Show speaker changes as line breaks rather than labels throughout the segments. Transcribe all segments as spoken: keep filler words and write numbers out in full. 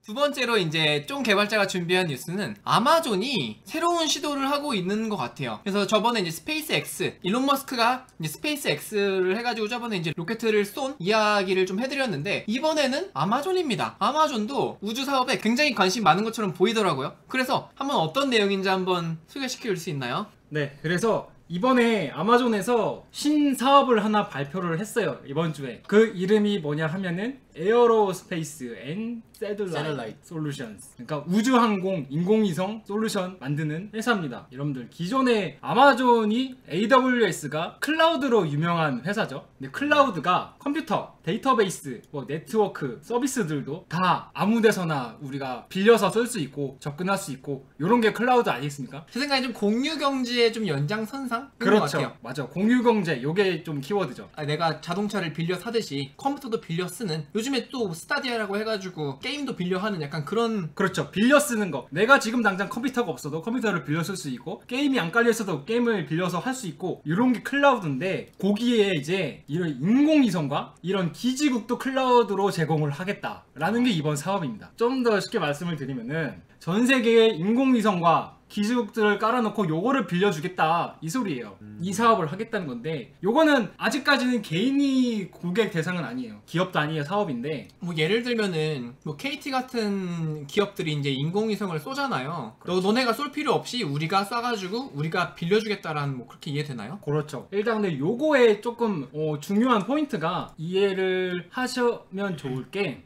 두 번째로 이제 쫑 개발자가 준비한 뉴스는 아마존이 새로운 시도를 하고 있는 것 같아요. 그래서 저번에 이제 스페이스 X, 일론 머스크가 이제 스페이스 X를 해가지고 저번에 이제 로켓을 쏜 이야기를 좀 해드렸는데, 이번에는 아마존입니다. 아마존도 우주 사업에 굉장히 관심 많은 것처럼 보이더라고요. 그래서 한번 어떤 내용인지 한번 소개시켜 줄 수 있나요?
네, 그래서 이번에 아마존에서 신사업을 하나 발표를 했어요. 이번 주에. 그 이름이 뭐냐 하면은 에어로스페이스 앤 세틀라이트 솔루션스, 그러니까 우주항공 인공위성 솔루션 만드는 회사입니다. 여러분들, 기존에 아마존이 에이더블유에스가 클라우드로 유명한 회사죠. 근데 클라우드가 컴퓨터, 데이터베이스, 뭐 네트워크 서비스들도 다 아무데서나 우리가 빌려서 쓸 수 있고 접근할 수 있고, 이런 게 클라우드 아니겠습니까?
제 생각에 좀 공유경제의 좀 연장선상?
그렇죠.
것 같아요.
맞아, 공유경제, 요게 좀 키워드죠.
아, 내가 자동차를 빌려 사듯이 컴퓨터도 빌려 쓰는, 요즘에 또 스타디아라고 해가지고 게임도 빌려 하는 약간 그런.
그렇죠, 빌려 쓰는 거. 내가 지금 당장 컴퓨터가 없어도 컴퓨터를 빌려 쓸 수 있고, 게임이 안 깔려 있어도 게임을 빌려서 할 수 있고, 이런 게 클라우드인데, 거기에 이제 이런 인공위성과 이런 기지국도 클라우드로 제공을 하겠다라는 게 이번 사업입니다. 좀 더 쉽게 말씀을 드리면은, 전 세계의 인공위성과 기지국들을 깔아놓고 요거를 빌려주겠다, 이 소리예요. 음. 이 사업을 하겠다는 건데, 요거는 아직까지는 개인이 고객 대상은 아니에요. 기업도 아니에요. 사업인데,
뭐 예를 들면은 뭐 케이티 같은 기업들이 이제 인공위성을 쏘잖아요.
그렇죠.
너, 너네가 쏠 필요 없이 우리가 쏴가지고 우리가 빌려주겠다라는, 뭐 그렇게 이해되나요?
그렇죠. 일단 근데 요거에 조금 어, 중요한 포인트가, 이해를 하시면 좋을 게,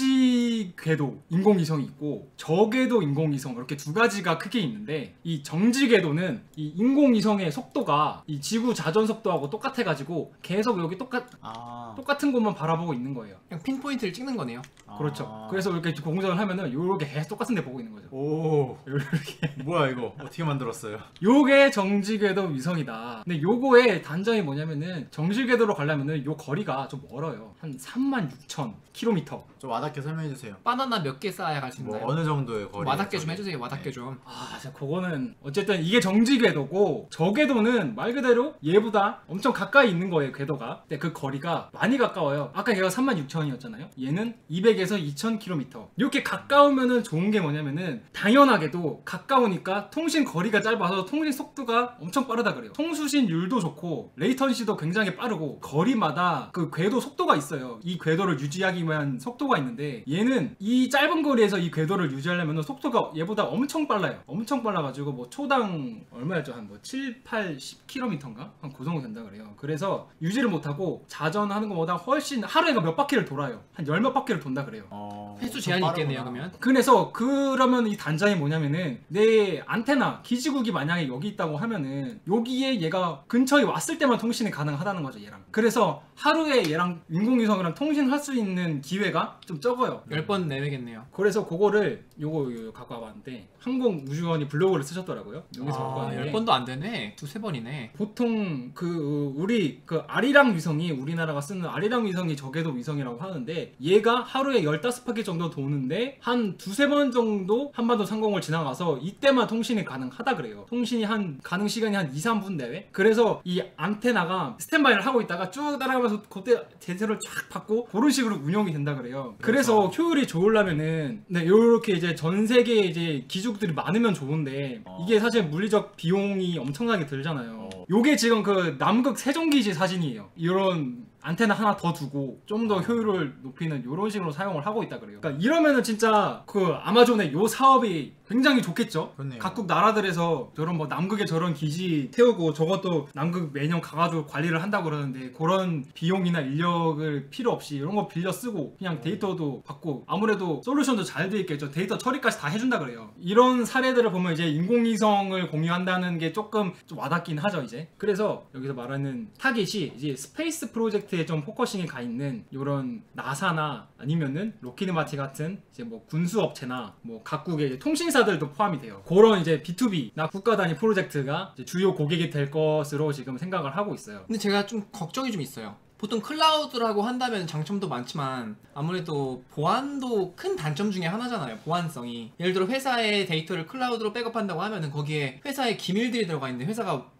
정지 궤도 인공위성이 있고 저궤도 인공위성, 이렇게 두 가지가 크게 있는데, 이 정지 궤도는 이 인공위성의 속도가 이 지구 자전 속도하고 똑같아가지고 계속 여기 똑같
아.
똑같은 곳만 바라보고 있는 거예요.
그냥 핀포인트를 찍는 거네요.
그렇죠.
아.
그래서 이렇게 공전을 하면은 요렇게 계속 똑같은 데 보고 있는 거죠.
오.
요렇게.
뭐야 이거? 어떻게 만들었어요?
요게 정지궤도 위성이다. 근데 요거의 단점이 뭐냐면은, 정지궤도로 가려면은 요 거리가 좀 멀어요. 한 삼만 육천 킬로미터.
좀 와닿게 설명해 주세요.
바나나 몇 개 쌓아야 갈 수
뭐
있나요?
어느 정도의 거리?
와닿게 좀 해주세요. 와닿게
네.
좀.
아, 자, 그거는 어쨌든 이게 정지궤도고, 저궤도는 말 그대로 얘보다 엄청 가까이 있는 거예요, 궤도가. 근데 그 거리가 많이 가까워요. 아까 얘가 삼만 육천이었잖아요. 얘는 이백에서 이천 킬로미터. 이렇게 가까우면은 좋은 게 뭐냐면은, 당연하게도 가까우니까 통신 거리가 짧아서 통신 속도가 엄청 빠르다 그래요. 통수신율도 좋고 레이턴시도 굉장히 빠르고, 거리마다 그 궤도 속도가 있어요. 이 궤도를 유지하기 위한 속도가 있는데, 얘는 이 짧은 거리에서 이 궤도를 유지하려면 속도가 얘보다 엄청 빨라요. 엄청 빨라가지고 뭐 초당 얼마였죠? 한 뭐 칠, 팔, 십 킬로미터인가? 한 그 정도 된다 그래요. 그래서 유지를 못하고 자전하는 것보다 훨씬, 하루에 몇 바퀴를 돌아요. 한 열 몇 바퀴를 돈다 그래요.
어...
횟수 제한이 있겠네요, 그러면.
그래서 그러면 이 단점이 뭐냐면은, 내 안테나 기지국이 만약에 여기 있다고 하면은 여기에 얘가 근처에 왔을 때만 통신이 가능하다는 거죠, 얘랑. 그래서 하루에 얘랑 인공위성이랑 통신할 수 있는 기회가 좀 적어요.
열 번 내외겠네요.
그래서 그거를 요거, 요거 갖고 와봤는데, 항공우주원이 블로그를 쓰셨더라고요. 여기서 갖고
아,
왔는데,
열 번도 안 되네. 두세 번이네.
보통 그 우리 그 아리랑 위성이, 우리나라가 쓰는 아리랑 위성이 저궤도 위성이라고 하는데, 얘가 하루에 열다섯 바퀴 정도 도는데 한 두세 번 정도 한반도 상공을 지나가서 이때만 통신이 가능하다 그래요. 통신이 한 가능 시간이 한 이, 삼 분 내외. 그래서 이 안테나가 스탠바이를 하고 있다가 쭉 따라가면서 그때 제세를 쫙 받고 그런 식으로 운영이 된다 그래요. 그래서 효율이 좋으려면은, 네, 요렇게 이제 전 세계에 이제 기죽들이 많으면 좋은데,
어.
이게 사실 물리적 비용이 엄청나게 들잖아요.
어.
요게 지금 그 남극 세종기지 사진이에요. 이런 안테나 하나 더 두고 좀 더 효율을 높이는 이런 식으로 사용을 하고 있다 그래요. 그러니까 이러면은 진짜 그 아마존의 요 사업이 굉장히 좋겠죠.
그렇네요.
각국 나라들에서 저런 뭐 남극에 저런 기지 태우고, 저것도 남극 매년 가가지고 관리를 한다고 그러는데, 그런 비용이나 인력을 필요 없이 이런 거 빌려 쓰고 그냥 데이터도 받고, 아무래도 솔루션도 잘 돼 있겠죠. 데이터 처리까지 다 해준다 그래요. 이런 사례들을 보면 이제 인공위성을 공유한다는 게 조금 좀 와닿긴 하죠, 이제. 그래서 여기서 말하는 타깃이 이제 스페이스 프로젝트에 좀 포커싱이 가 있는 요런 나사나 아니면은 로키드 마틴 같은 이제 뭐 군수업체나 뭐 각국의 이제 통신사들도 포함이 돼요. 그런 이제 비투비나 국가 단위 프로젝트가 이제 주요 고객이 될 것으로 지금 생각을 하고 있어요.
근데 제가 좀 걱정이 좀 있어요. 보통 클라우드라고 한다면 장점도 많지만 아무래도 보안도 큰 단점 중에 하나잖아요. 보안성이. 예를 들어 회사의 데이터를 클라우드로 백업한다고 하면은 거기에 회사의 기밀들이 들어가 있는데 회사가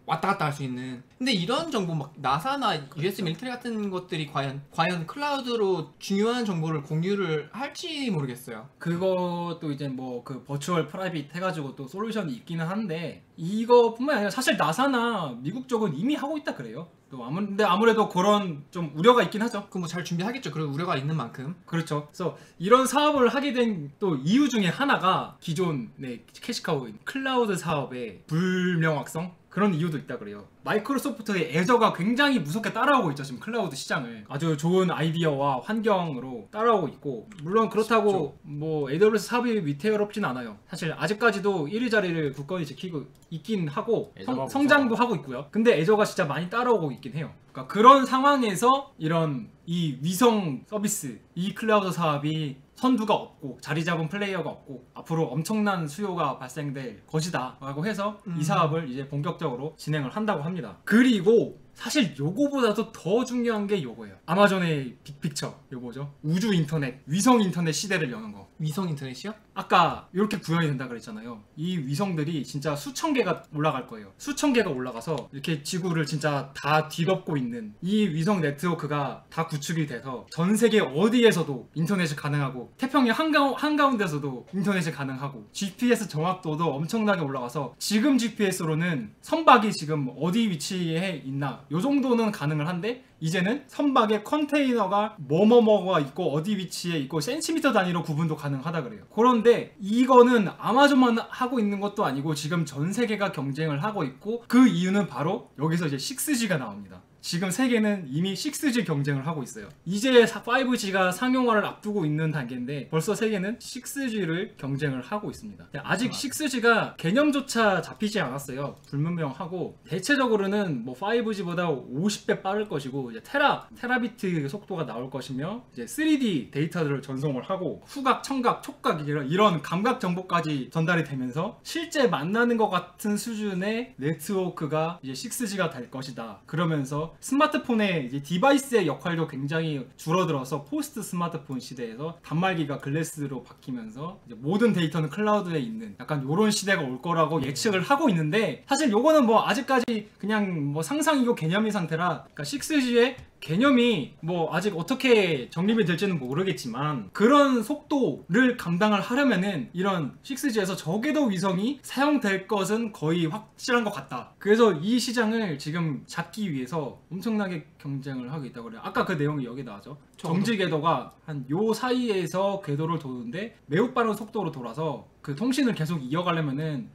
왔다 갔다 할 수 있는. 근데 이런 정보 막 나사나 유에스 밀리터리 같은 것들이 과연 과연 클라우드로 중요한 정보를 공유를 할지 모르겠어요.
그것도 이제 뭐 그 버추얼 프라이빗 해가지고 또 솔루션이 있기는 한데 이거뿐만 아니라 사실 나사나 미국 쪽은 이미 하고 있다 그래요. 또 아무 근데 아무래도 그런 좀 우려가 있긴 하죠.
그 뭐 잘 준비하겠죠. 그런 우려가 있는 만큼.
그렇죠. 그래서 이런 사업을 하게 된 또 이유 중에 하나가 기존의 캐시카우인 클라우드 사업의 불명확성 그런 이유도 있다 그래요. 마이크로소프트의 애저가 굉장히 무섭게 따라오고 있죠. 지금 클라우드 시장을 아주 좋은 아이디어와 환경으로 따라오고 있고, 물론 그렇다고
쉽죠.
뭐 에이더블유에스 사업이 위태롭진 않아요. 사실 아직까지도 일 위 자리를 굳건히 지키고 있긴 하고 성, 성장도 하고 있고요. 근데 애저가 진짜 많이 따라오고 있긴 해요. 그러니까 그런 상황에서 이런 이 위성 서비스, 이 클라우드 사업이 선두가 없고 자리 잡은 플레이어가 없고 앞으로 엄청난 수요가 발생될 것이다 라고 해서
음.
이 사업을 이제 본격적으로 진행을 한다고 합니다. 그리고 사실 요거보다도 더 중요한 게 요거예요. 아마존의 빅픽처, 요거죠. 우주 인터넷, 위성 인터넷 시대를 여는 거.
위성 인터넷이요?
아까 이렇게 구현이 된다 그랬잖아요. 이 위성들이 진짜 수천 개가 올라갈 거예요. 수천 개가 올라가서 이렇게 지구를 진짜 다 뒤덮고 있는 이 위성 네트워크가 다 구축이 돼서 전 세계 어디에서도 인터넷이 가능하고 태평양 한가, 한가운데서도 인터넷이 가능하고 지피에스 정확도도 엄청나게 올라가서 지금 지피에스로는 선박이 지금 어디 위치에 있나 요 정도는 가능을 한데 이제는 선박에 컨테이너가 뭐뭐뭐가 있고 어디 위치에 있고 센티미터 단위로 구분도 가능하다 그래요. 그런데 이거는 아마존만 하고 있는 것도 아니고 지금 전 세계가 경쟁을 하고 있고 그 이유는 바로 여기서 이제 식스지가 나옵니다. 지금 세계는 이미 식스지 경쟁을 하고 있어요. 이제 파이브지가 상용화를 앞두고 있는 단계인데 벌써 세계는 식스지를 경쟁을 하고 있습니다. 아직 식스지가 개념조차 잡히지 않았어요. 불분명하고 대체적으로는 뭐 파이브지보다 오십 배 빠를 것이고 이제 테라 테라비트 속도가 나올 것이며 이제 쓰리디 데이터들을 전송을 하고 후각, 청각, 촉각 이런 이런 감각 정보까지 전달이 되면서 실제 만나는 것 같은 수준의 네트워크가 이제 식스지가 될 것이다. 그러면서 스마트폰의 이제 디바이스의 역할도 굉장히 줄어들어서 포스트 스마트폰 시대에서 단말기가 글래스로 바뀌면서 이제 모든 데이터는 클라우드에 있는 약간 요런 시대가 올 거라고 예측을 하고 있는데 사실 요거는 뭐 아직까지 그냥 뭐 상상이고 개념인 상태라 그러니까 식스지의 개념이 뭐 아직 어떻게 정립이 될지는 모르겠지만 그런 속도를 감당을 하려면은 이런 식스지에서 저궤도 위성이 사용될 것은 거의 확실한 것 같다. 그래서 이 시장을 지금 잡기 위해서 엄청나게 경쟁을 하고 있다고 그래요. 아까 그 내용이 여기 나와죠. 정지 궤도가 한 요 사이에서 궤도를 도는데 매우 빠른 속도로 돌아서 그 통신을 계속 이어가려면은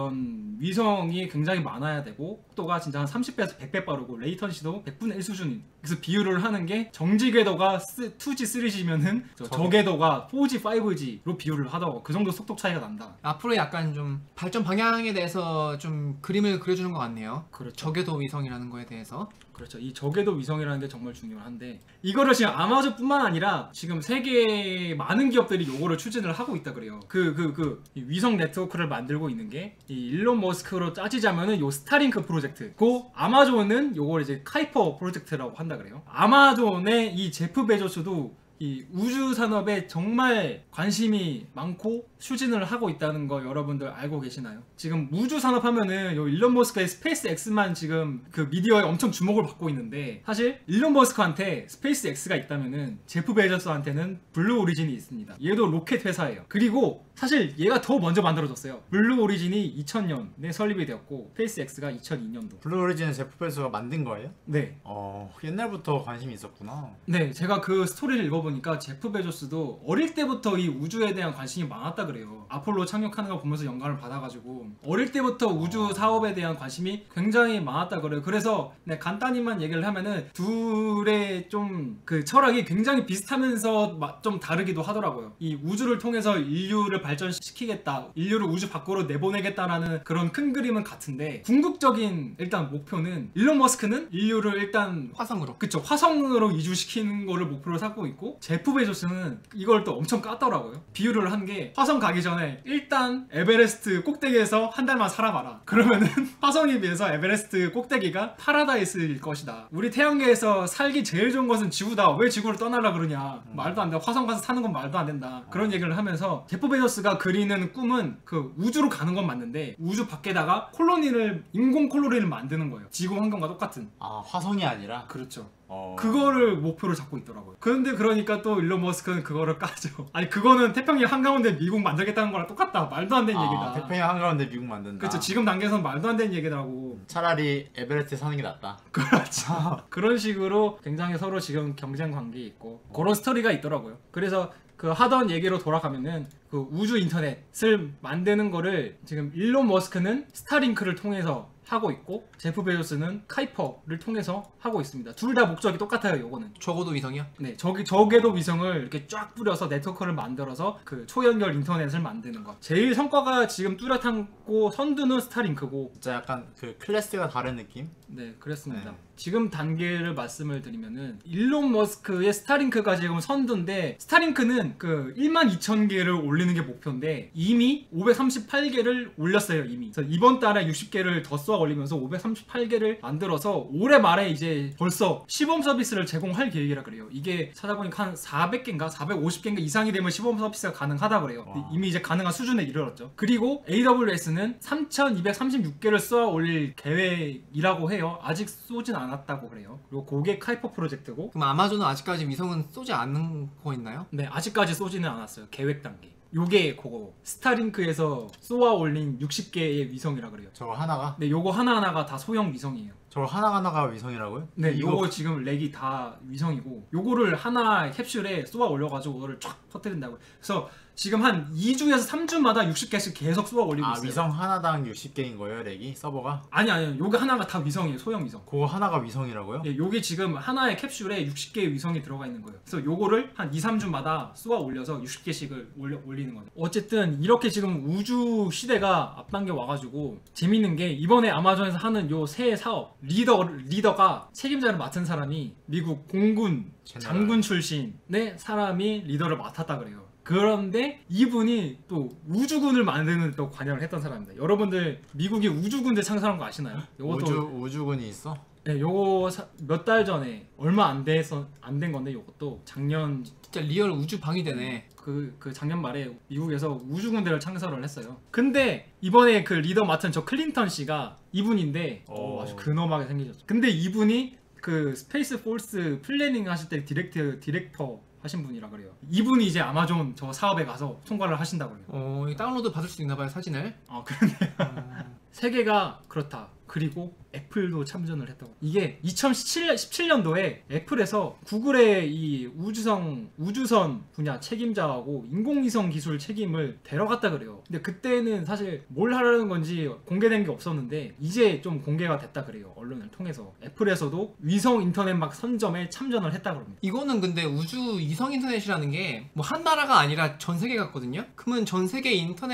그런 위성이 굉장히 많아야 되고 속도가 진짜 한 삼십 배에서 백 배 빠르고 레이턴시도 백분의 일 수준인. 그래서 비유를 하는 게 정지 궤도가 투지, 쓰리지면은 저궤도가 포지, 파이브지로 비유를 하더라고. 그 정도 속도 차이가 난다.
앞으로 약간 좀 발전 방향에 대해서 좀 그림을 그려주는 것 같네요.
그렇죠.
저궤도 위성이라는 거에 대해서.
그렇죠. 이 저궤도 위성이라는 게 정말 중요한데 이거를 지금 아마존뿐만 아니라 지금 세계 많은 기업들이 요거를 추진을 하고 있다 그래요. 그 그 그 위성 네트워크를 만들고 있는 게 이 일론 머스크로 따지자면은 요 스타링크 프로젝트고 아마존은 요걸 이제 카이퍼 프로젝트라고 한다 그래요. 아마존의 이 제프 베조스도 이 우주 산업에 정말 관심이 많고 추진을 하고 있다는 거 여러분들 알고 계시나요? 지금 우주 산업 하면은 요 일론 머스크의 스페이스 X만 지금 그 미디어에 엄청 주목을 받고 있는데 사실 일론 머스크한테 스페이스 X가 있다면은 제프 베조스한테는 블루 오리진이 있습니다. 얘도 로켓 회사예요. 그리고 사실 얘가 더 먼저 만들어졌어요. 블루 오리진이 이천 년에 설립이 되었고 스페이스 X가 이천이 년도.
블루 오리진은 제프 베조스가 만든 거예요?
네.
어, 옛날부터 관심이 있었구나.
네, 제가 그 스토리를 읽어보니까 제프 베조스도 어릴 때부터 이 우주에 대한 관심이 많았다 그래요. 아폴로 착륙하는 걸 보면서 영감을 받아가지고 어릴 때부터 우주 사업에 대한 관심이 굉장히 많았다 그래요. 그래서 네, 간단히만 얘기를 하면은 둘의 좀 그 철학이 굉장히 비슷하면서 좀 다르기도 하더라고요. 이 우주를 통해서 인류를 발전시키겠다, 인류를 우주 밖으로 내보내겠다라는 그런 큰 그림은 같은데 궁극적인 일단 목표는 일론 머스크는 인류를 일단
화성으로.
그쵸, 화성으로 이주시키는 거를 목표로 삼고 있고 제프 베조스는 이걸 또 엄청 깠더라고요. 비유를 한 게 화성 화성 가기 전에 일단 에베레스트 꼭대기에서 한 달만 살아봐라. 그러면은 화성에 비해서 에베레스트 꼭대기가 파라다이스일 것이다. 우리 태양계에서 살기 제일 좋은 것은 지구다. 왜 지구를 떠나려 그러냐.
음.
말도 안 돼. 화성 가서 사는 건 말도 안 된다. 그런 얘기를 하면서 제프 베조스가 그리는 꿈은 그 우주로 가는 건 맞는데 우주 밖에다가 콜로니를 인공 콜로니를 만드는 거예요. 지구 환경과 똑같은.
아 화성이 아니라.
그렇죠.
어...
그거를 목표로 잡고 있더라고요. 그런데 그러니까 또 일론 머스크는 그거를 까죠. 아니 그거는 태평양 한가운데 미국 만들겠다는 거랑 똑같다. 말도 안 되는
아,
얘기다.
태평양 한가운데 미국 만든다.
그렇죠. 지금 단계에서는 말도 안 되는 얘기라고.
차라리 에베레스트에 사는 게 낫다.
그렇죠. 그런 식으로 굉장히 서로 지금 경쟁 관계에 있고 그런 스토리가 있더라고요. 그래서 그 하던 얘기로 돌아가면은 그 우주 인터넷을 만드는 거를 지금 일론 머스크는 스타링크를 통해서 하고 있고 제프 베조스는 카이퍼를 통해서 하고 있습니다. 둘 다 목적이 똑같아요. 요거는
적어도 위성이요?
네, 저기 저게도 위성을 이렇게 쫙 뿌려서 네트워크를 만들어서 그 초연결 인터넷을 만드는 것. 제일 성과가 지금 뚜렷하고 선두는 스타링크고.
진짜 약간 그 클래스가 다른 느낌?
네, 그렇습니다.
네.
지금 단계를 말씀을 드리면은 일론 머스크의 스타링크가 지금 선두인데 스타링크는 그 만 이천 개를 올리는 게 목표인데 이미 오백삼십팔 개를 올렸어요. 이미. 그래서 이번 달에 육십 개를 더 쏘아 올리면서 오백삼십팔 개를 만들어서 올해 말에 이제 벌써 시범 서비스를 제공할 계획이라 그래요. 이게 찾아보니까 한 사백 개인가 사백오십 개인가 이상이 되면 시범 서비스가 가능하다 그래요.
와.
이미 이제 가능한 수준에 이르렀죠. 그리고 에이더블유에스는 삼천이백삼십육 개를 쏘아 올릴 계획이라고 해요. 아직 쏘진 않았다고 그래요. 그리고 그게 카이퍼 프로젝트고.
그럼 아마존은 아직까지 위성은 쏘지 않는 거 있나요?
네, 아직까지 쏘지는 않았어요. 계획 단계. 요게 그거 스타링크에서 쏘아 올린 육십 개의 위성이라 그래요.
저거 하나가?
네, 요거 하나하나가 다 소형 위성이에요.
저거 하나하나가 위성이라고요?
네,
이거
요거 지금 렉이 다 위성이고 요거를 하나 캡슐에 쏘아 올려가지고 그거를 쫙 퍼뜨린다고요. 그래서 지금 한 이 주에서 삼 주마다 육십 개씩 계속 쏘아 올리고
아
있어요.
위성 하나당 육십 개인 거예요 렉이? 서버가?
아니 아니요, 요게 하나가 다 위성이에요. 소형 위성.
그거 하나가 위성이라고요?
예, 요게 지금 하나의 캡슐에 육십 개의 위성이 들어가 있는 거예요. 그래서 요거를 한 이, 삼 주마다 쏘아 올려서 육십 개씩을 올려, 올리는 거죠. 어쨌든 이렇게 지금 우주 시대가 앞당겨 와가지고 재밌는 게 이번에 아마존에서 하는 요 새 사업 리더, 리더가 책임자를 맡은 사람이 미국 공군
제너럴.
장군 출신의 사람이 리더를 맡았다 그래요. 그런데 이분이 또 우주군을 만드는 또 관여를 했던 사람입니다. 여러분들 미국이 우주군대 창설한 거 아시나요? 요것도
우주, 우주군이 있어?
네, 요거 몇 달 전에 얼마 안 돼서 안 된 건데 요것도 작년
진짜 리얼 우주 방위대네.
그, 그 작년 말에 미국에서 우주군대를 창설을 했어요. 근데 이번에 그 리더 맡은 저 클린턴 씨가 이분인데 어, 아주 근엄하게 생기셨죠. 근데 이분이 그 스페이스 포스 플래닝 하실 때 디렉트 디렉터 하신 분이라 그래요. 이분이 이제 아마존 저 사업에 가서 총괄을 하신다고 그래요.
어, 이거 다운로드 받을 수 있나 봐요, 사진을.
아, 그러네요. 세계가 그렇다. 그리고 애플도 참전을 했다고. 이게 이천십칠 년도에 애플에서 구글의 이 우주선 우주선 분야 책임자하고 인공위성 기술 책임을 데려갔다 그래요. 근데 그때는 사실 뭘 하려는 건지 공개된 게 없었는데 이제 좀 공개가 됐다 그래요. 언론을 통해서. 애플에서도 위성 인터넷 막 선점에 참전을 했다 그럽니다.
이거는 근데 우주 이성 인터넷이라는 게 뭐 한 나라가 아니라 전 세계 같거든요. 그러면 전 세계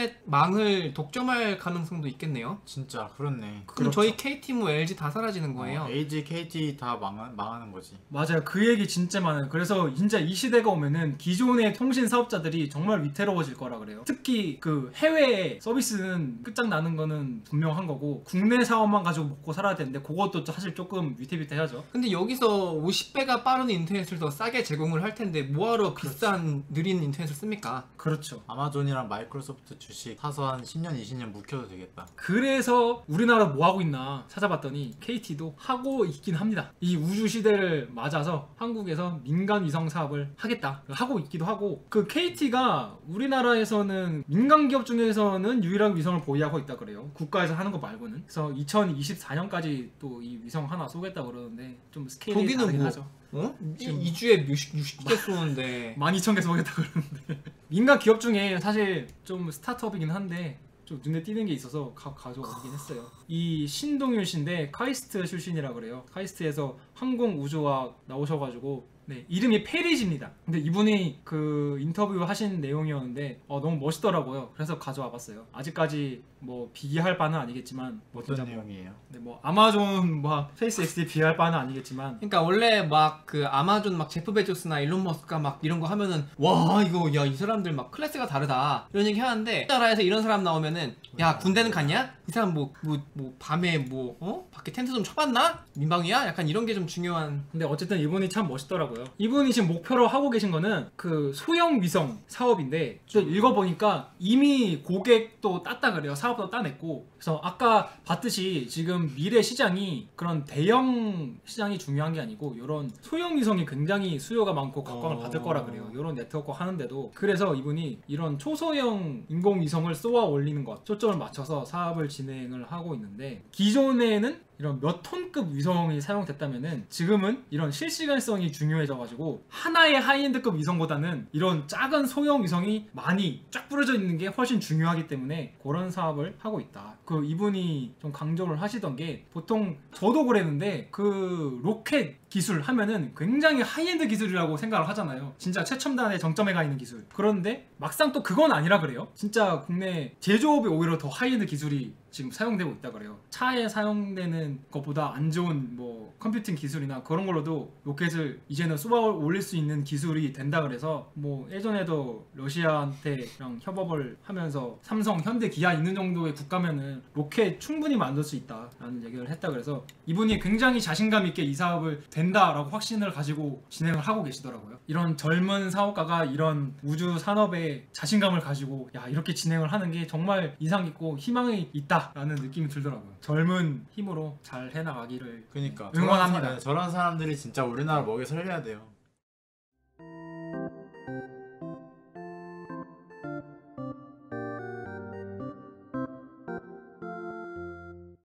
인터넷망을 독점할 가능성도 있겠네요.
진짜 그렇네.
그럼
그렇죠.
저희 케이티 뭐 엘지 다 사라지는 거예요.
어, 에이지, 케이티 다 망하, 망하는 거지.
맞아요. 그 얘기 진짜 많아요. 그래서 진짜 이 시대가 오면은 기존의 통신 사업자들이 정말 위태로워질 거라 그래요. 특히 그 해외 서비스는 끝장나는 거는 분명한 거고 국내 사업만 가지고 먹고 살아야 되는데 그것도 사실 조금 위태위태하죠.
근데 여기서 오십 배가 빠른 인터넷을 더 싸게 제공을 할 텐데 뭐하러 비싼 느린 인터넷을 씁니까?
그렇죠.
아마존이랑 마이크로소프트 주식 사서 한 십 년, 이십 년 묵혀도 되겠다.
그래서 우리나라 뭐 하고 있나 찾아봤더니 케이티도 하고 있긴 합니다. 이 우주 시대를 맞아서 한국에서 민간 위성 사업을 하겠다 하고 있기도 하고, 그 케이티가 우리나라에서는 민간 기업 중에서는 유일한 위성을 보유하고 있다 그래요. 국가에서 하는 거 말고는. 그래서 이천이십사 년까지 또 이 위성 하나 쏘겠다 그러는데 좀 스케일이
독일은
다르긴
뭐
하죠.
어?
지금-
이 주에 육십 개 쏘는데
만 이천 개 쏘겠다 그러는데 민간 기업 중에 사실 좀 스타트업이긴 한데 좀 눈에 띄는 게 있어서 가, 가져오긴 했어요. 이 신동윤 씨인데 카이스트 출신이라 그래요. 카이스트에서 항공 우주학 나오셔가지고 네, 이름이 페리지입니다. 근데 이분이 그 인터뷰 하신 내용이었는데 어, 너무 멋있더라고요. 그래서 가져와 봤어요. 아직까지 뭐 비교할 바는 아니겠지만 뭐
어떤
진짜
내용이에요?
네, 뭐 아마존 뭐 스페이스X에 비할 바는 아니겠지만
그러니까 원래 막 그 아마존 막 제프 베조스나 일론 머스크가 막 이런 거 하면은 와 이거 야 이 사람들 막 클래스가 다르다 이런 얘기 하는데 우리나라에서 이런 사람 나오면은 야 군대는 갔냐? 이 사람 뭐 뭐 뭐 밤에 뭐 어? 밖에 텐트 좀 쳐봤나? 민방위야? 약간 이런 게 좀 중요한.
근데 어쨌든 이분이 참 멋있더라고요. 이분이 지금 목표로 하고 계신 거는 그 소형 위성 사업인데 또 읽어보니까 이미 고객도 땄다 그래요. 사업도 따냈고. 그래서 아까 봤듯이 지금 미래 시장이 그런 대형 시장이 중요한 게 아니고 이런 소형 위성이 굉장히 수요가 많고 각광을
어...
받을 거라 그래요. 이런 네트워크 하는데도. 그래서 이분이 이런 초소형 인공위성을 쏘아 올리는 것 초점을 맞춰서 사업을 진행을 하고 있는데 기존에는 이런 몇 톤급 위성이 사용됐다면은 지금은 이런 실시간성이 중요해져가지고 하나의 하이엔드급 위성보다는 이런 작은 소형 위성이 많이 쫙 뿌려져 있는 게 훨씬 중요하기 때문에 그런 사업을 하고 있다. 그 이분이 좀 강조를 하시던 게 보통 저도 그랬는데 그 로켓 기술 하면은 굉장히 하이엔드 기술이라고 생각을 하잖아요. 진짜 최첨단의 정점에 가 있는 기술. 그런데 막상 또 그건 아니라 그래요. 진짜 국내 제조업이 오히려 더 하이엔드 기술이 지금 사용되고 있다 그래요. 차에 사용되는 것보다 안 좋은 뭐 컴퓨팅 기술이나 그런 걸로도 로켓을 이제는 쏘아 올릴 수 있는 기술이 된다 그래서 뭐 예전에도 러시아한테랑 협업을 하면서 삼성, 현대, 기아 있는 정도의 국가면은 로켓 충분히 만들 수 있다라는 얘기를 했다 그래서 이분이 굉장히 자신감 있게 이 사업을 된다라고 확신을 가지고 진행을 하고 계시더라고요. 이런 젊은 사업가가 이런 우주 산업에 자신감을 가지고 야 이렇게 진행을 하는 게 정말 인상 깊고 희망이 있다라는 느낌이 들더라고요. 젊은 힘으로 잘 해나가기를
그러니까
응원합니다.
저런, 사, 저런 사람들이 진짜 우리나라 먹여 살려야 돼요.